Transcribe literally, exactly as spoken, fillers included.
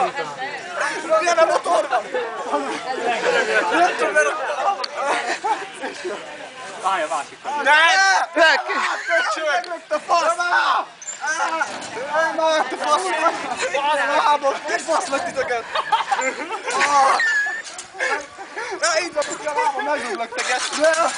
Milyen a motor van? Állj a másik felé. Ne! Ne! Megrögt a fasz! Elmaradt a fasz! Lábos! Mit faszlak titeket? Na így van, hogy a lábam, megrúglak teket!